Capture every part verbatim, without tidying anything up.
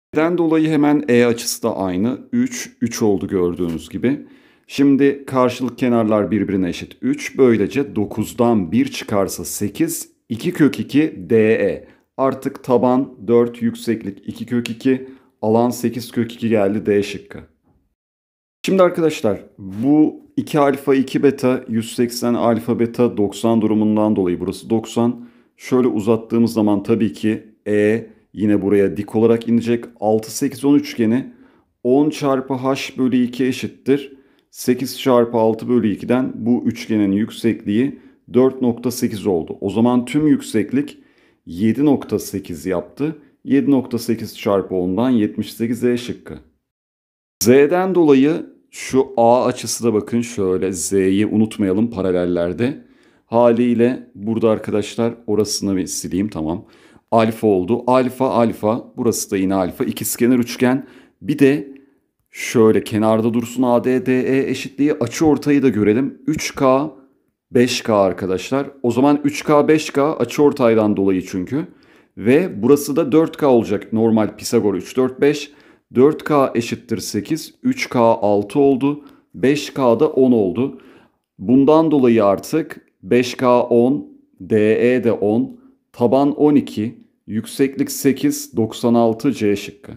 D'den dolayı hemen E açısı da aynı. üç, üç oldu gördüğünüz gibi. Şimdi karşılık kenarlar birbirine eşit üç. Böylece dokuzdan bir çıkarsa sekiz. iki kök iki D E. Artık taban dört, yükseklik iki kök iki. Alan sekiz kök iki geldi D şıkkı. Şimdi arkadaşlar bu iki alfa iki beta yüz seksen alfa beta doksan durumundan dolayı burası doksan. Şöyle uzattığımız zaman tabii ki E yine buraya dik olarak inecek. altı, sekiz, on üçgeni on çarpı h bölü iki eşittir. sekiz çarpı altı bölü iki'den bu üçgenin yüksekliği dört nokta sekiz oldu. O zaman tüm yükseklik yedi nokta sekiz yaptı. yedi nokta sekiz çarpı on'dan yetmiş sekiz E şıkkı. Z'den dolayı şu A açısı da bakın şöyle Z'yi unutmayalım paralellerde. Haliyle burada arkadaşlar orasını bir sileyim tamam. Alfa oldu. Alfa alfa burası da yine alfa. İkizkenar üçgen. Bir de şöyle kenarda dursun A D D E eşitliği açıortayı da görelim. üç K beş K arkadaşlar. O zaman üç K beş K açıortaydan dolayı çünkü. Ve burası da dört K olacak. Normal Pisagor üç, dört, beş. dört K eşittir sekiz. üç K altı oldu. beş K da on oldu. Bundan dolayı artık beş K on, D E de on, taban on iki, yükseklik sekiz, doksan altı C şıkkı.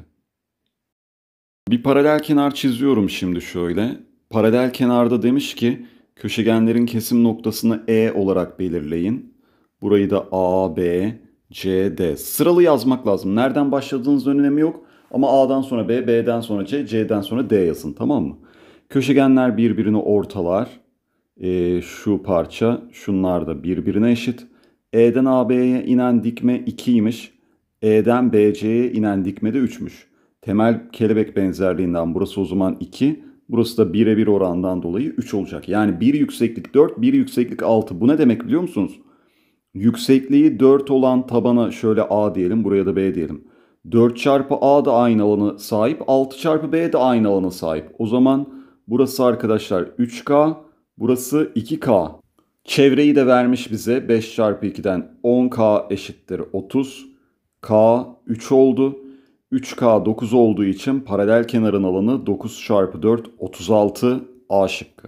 Bir paralel kenar çiziyorum şimdi şöyle. Paralel kenarda demiş ki köşegenlerin kesim noktasını E olarak belirleyin. Burayı da A, B, C, D. Sıralı yazmak lazım. Nereden başladığınızın önemi yok. Ama A'dan sonra B, B'den sonra C, C'den sonra D yazın tamam mı? Köşegenler birbirini ortalar. Ee, şu parça şunlar da birbirine eşit. E'den A B'ye inen dikme iki'ymiş. E'den B C'ye inen dikme de üç'müş. Temel kelebek benzerliğinden burası o zaman iki. Burası da bir'e bir orandan dolayı üç olacak. Yani bir yükseklik dört, bir yükseklik altı. Bu ne demek biliyor musunuz? Yüksekliği dört olan tabana şöyle A diyelim, buraya da B diyelim. dört çarpı A da aynı alana sahip, altı çarpı B de aynı alana sahip. O zaman burası arkadaşlar üç K, burası iki K. Çevreyi de vermiş bize beş çarpı iki'den on K eşittir otuz. K üç oldu. üç K dokuz olduğu için paralel kenarın alanı dokuz çarpı dört, otuz altı A şıkkı.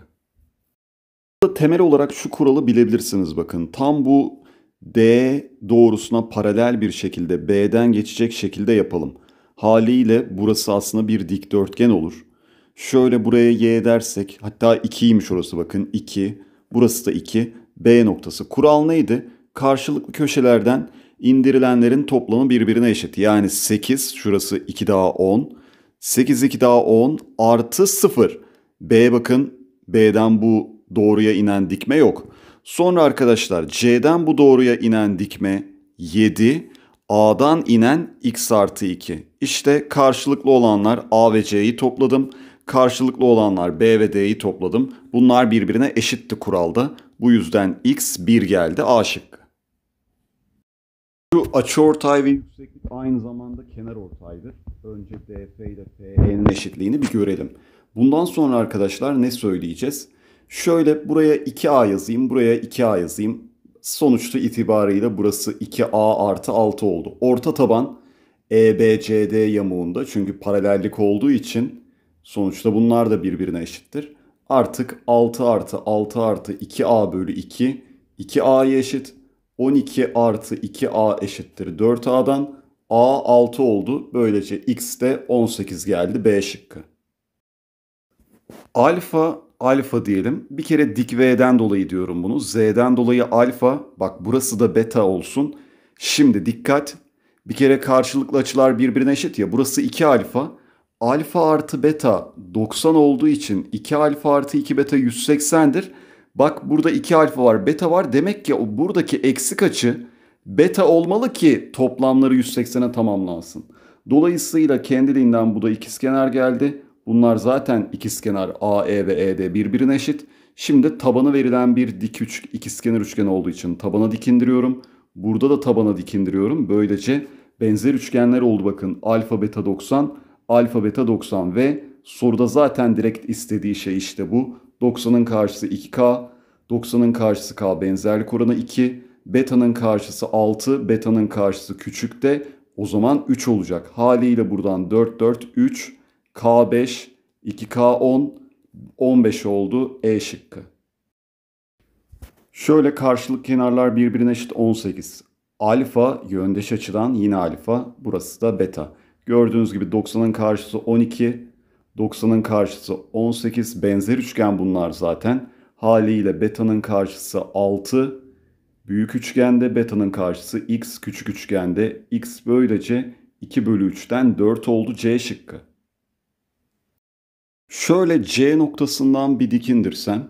Temel olarak şu kuralı bilebilirsiniz bakın. Tam bu D doğrusuna paralel bir şekilde B'den geçecek şekilde yapalım. Haliyle burası aslında bir dikdörtgen olur. Şöyle buraya Y dersek hatta iki'ymiş orası bakın iki. Burası da iki. B noktası. Kural neydi? Karşılıklı köşelerden indirilenlerin toplamı birbirine eşit. Yani sekiz şurası iki daha on. sekiz iki daha on artı sıfır. B bakın B'den bu doğruya inen dikme yok. Sonra arkadaşlar C'den bu doğruya inen dikme yedi. A'dan inen x artı iki. İşte karşılıklı olanlar A ve C'yi topladım. Karşılıklı olanlar B ve D'yi topladım. Bunlar birbirine eşitti kuralda. Bu yüzden x bir geldi A şıkkı. Şu açıortay ve yükseklik aynı zamanda kenarortaydır. Önce D F ile F E'nin eşitliğini bir görelim. Bundan sonra arkadaşlar ne söyleyeceğiz? Şöyle buraya iki A yazayım, buraya iki A yazayım. Sonuçta itibarıyla burası iki A artı altı oldu. Orta taban E B C D yamuğunda çünkü paralellik olduğu için sonuçta bunlar da birbirine eşittir. Artık altı artı altı artı iki A bölü iki, iki A'ya eşit. on iki artı iki A eşittir dört A'dan. A altı oldu. Böylece X de on sekiz geldi B şıkkı. Alfa alfa diyelim. Bir kere dik V'den dolayı diyorum bunu. Z'den dolayı alfa. Bak burası da beta olsun. Şimdi dikkat. Bir kere karşılıklı açılar birbirine eşit ya. Burası iki alfa. Alfa artı beta doksan olduğu için iki alfa artı iki beta yüz seksen'dir. Bak burada iki alfa var, beta var. Demek ki o buradaki eksik açı beta olmalı ki toplamları yüz seksen'e tamamlansın. Dolayısıyla kendiliğinden bu da ikizkenar geldi. Bunlar zaten ikizkenar A E ve E D birbirine eşit. Şimdi tabanı verilen bir dik üç, ikizkenar üçgen olduğu için tabana dik indiriyorum. Burada da tabana dik indiriyorum. Böylece benzer üçgenler oldu bakın. Alfa beta doksan, alfa beta doksan ve soruda zaten direkt istediği şey işte bu. doksan'ın karşısı iki K, doksan'ın karşısı K benzerlik oranı iki, beta'nın karşısı altı, beta'nın karşısı küçük de O zaman üç olacak. Haliyle buradan dört, dört, üç, K beş, iki K on, on beş oldu E şıkkı. Şöyle karşılık kenarlar birbirine eşit on sekiz. Alfa yöndeş açıdan yine alfa. Burası da beta. Gördüğünüz gibi doksanın karşısı on iki. doksanın karşısı on sekiz. Benzer üçgen bunlar zaten. Haliyle beta'nın karşısı altı. Büyük üçgende beta'nın karşısı x. Küçük üçgende x böylece iki bölü üçten dört oldu C şıkkı. Şöyle C noktasından bir dik indirsem.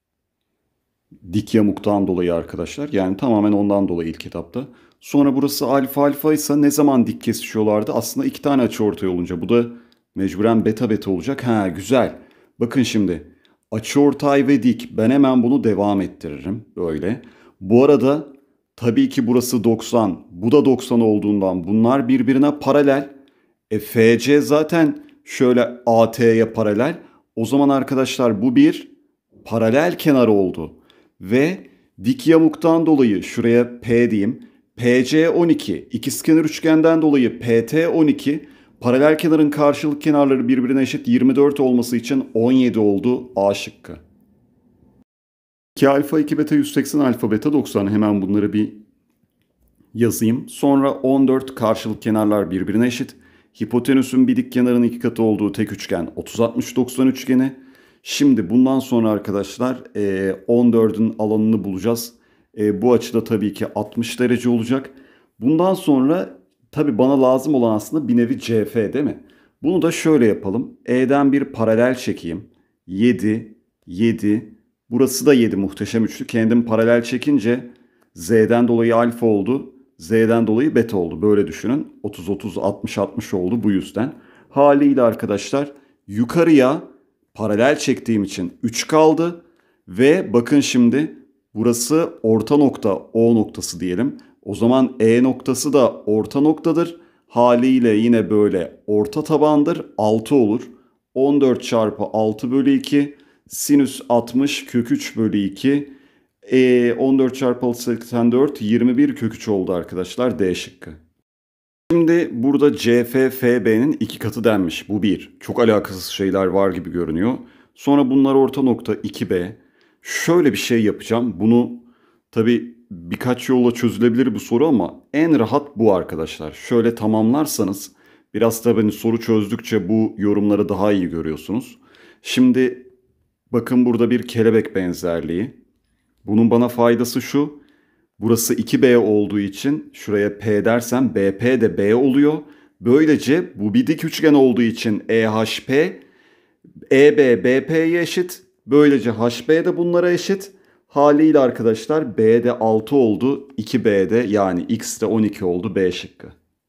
Dik yamuktan dolayı arkadaşlar. Yani tamamen ondan dolayı ilk etapta. Sonra burası alfa alfa ise ne zaman dik kesişiyorlardı? Aslında iki tane açıortay olunca. Bu da mecburen beta beta olacak. Ha güzel. Bakın şimdi. Açıortay ve dik. Ben hemen bunu devam ettiririm. Böyle. Bu arada tabii ki burası doksan. Bu da doksan olduğundan bunlar birbirine paralel. E F C zaten şöyle A T'ye paralel. O zaman arkadaşlar bu bir paralel kenar oldu. Ve dik yamuktan dolayı şuraya P diyeyim. P C on iki. İkizkenar üçgenden dolayı P T on iki. Paralel kenarın karşılık kenarları birbirine eşit yirmi dört olması için on yedi oldu A şıkkı. iki alfa iki beta yüz seksen alfa beta doksan. Hemen bunları bir yazayım. Sonra on dört karşılık kenarlar birbirine eşit. Hipotenüsün bir dik kenarın iki katı olduğu tek üçgen otuz altmış doksan üçgeni. Şimdi bundan sonra arkadaşlar on dördün alanını bulacağız. Bu açıda tabii ki altmış derece olacak. Bundan sonra tabii bana lazım olan aslında bir nevi C F değil mi? Bunu da şöyle yapalım. E'den bir paralel çekeyim. yedi, yedi. Burası da yedi muhteşem üçlü. Kendim paralel çekince Z'den dolayı alfa oldu. Z'den dolayı beta oldu. Böyle düşünün. otuz, otuz, altmış, altmış oldu bu yüzden. Haliyle arkadaşlar yukarıya paralel çektiğim için üç kaldı. Ve bakın şimdi burası orta nokta O noktası diyelim. O zaman E noktası da orta noktadır. Haliyle yine böyle orta tabandır. altı olur. on dört çarpı altı bölü iki. Sinüs altmış kök üç bölü iki. E, on dört çarpı altı seksen dört. yirmi bir kök üç oldu arkadaşlar D şıkkı. Şimdi burada C F F B'nin iki katı denmiş. Bu bir. Çok alakasız şeyler var gibi görünüyor. Sonra bunlar orta nokta iki B. Şöyle bir şey yapacağım. Bunu tabii birkaç yolla çözülebilir bu soru ama en rahat bu arkadaşlar. Şöyle tamamlarsanız biraz da beni soru çözdükçe bu yorumları daha iyi görüyorsunuz. Şimdi bakın burada bir kelebek benzerliği. Bunun bana faydası şu. Burası iki B olduğu için şuraya P dersem B P de B oluyor. Böylece bu bir dik üçgen olduğu için E H P, E B B P'ye eşit. Böylece H B de bunlara eşit. Haliyle arkadaşlar B'de altı oldu. iki B'de yani X'de on iki oldu B şıkkı.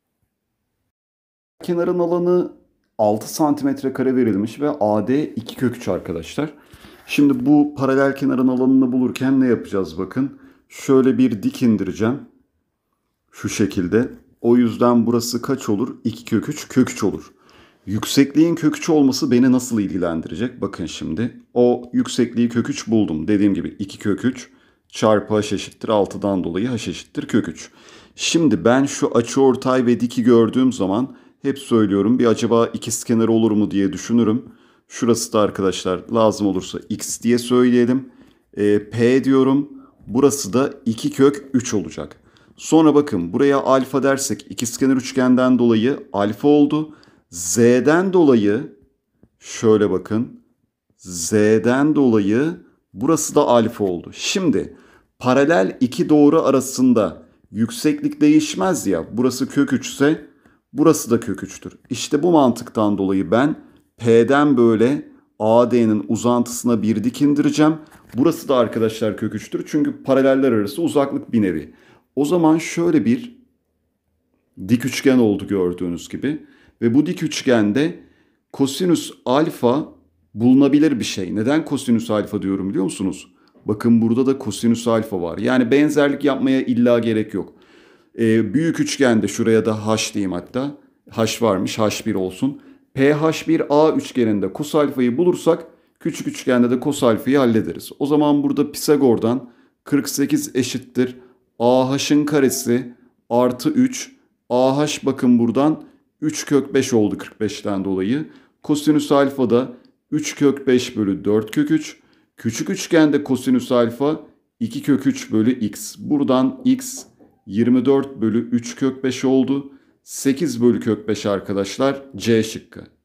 Kenarın alanı altı santimetre kare verilmiş ve A D iki kök üç arkadaşlar. Şimdi bu paralel kenarın alanını bulurken ne yapacağız bakın. Şöyle bir dik indireceğim. Şu şekilde. O yüzden burası kaç olur? iki kök üç kök üç olur. Yüksekliğin kök üç olması beni nasıl ilgilendirecek? Bakın şimdi. O yüksekliği kök üç buldum. Dediğim gibi iki kök üç çarpı h eşittir altıdan dolayı h eşittir kök üç. Şimdi ben şu açıortay ve diki gördüğüm zaman hep söylüyorum bir acaba ikizkenar olur mu diye düşünürüm. Şurası da arkadaşlar lazım olursa x diye söyleyelim. E, P diyorum. Burası da iki kök üç olacak. Sonra bakın buraya alfa dersek ikizkenar üçgenden dolayı alfa oldu. Z'den dolayı şöyle bakın. Z'den dolayı burası da alfa oldu. Şimdi paralel iki doğru arasında yükseklik değişmez ya. Burası kök üç ise burası da kök üçtür. İşte bu mantıktan dolayı ben P'den böyle A D'nin uzantısına bir dik indireceğim. Burası da arkadaşlar kök üçtür. Çünkü paraleller arası uzaklık bir nevi. O zaman şöyle bir dik üçgen oldu gördüğünüz gibi. Ve bu dik üçgende kosinüs alfa bulunabilir bir şey. Neden kosinüs alfa diyorum biliyor musunuz? Bakın burada da kosinüs alfa var. Yani benzerlik yapmaya illa gerek yok. Ee, büyük üçgende şuraya da h diyeyim hatta. H varmış H bir olsun. P H bir A üçgeninde kos alfayı bulursak küçük üçgende de kos alfayı hallederiz. O zaman burada Pisagor'dan kırk sekiz eşittir A H'ın karesi artı üç A H bakın buradan üç kök beş oldu kırk beşten dolayı. Kosinüs alfa da üç kök beş bölü dört kök üç. Küçük üçgende kosinüs alfa iki kök üç bölü x. Buradan x yirmi dört bölü üç kök beş oldu. sekiz bölü kök beş arkadaşlar C şıkkı.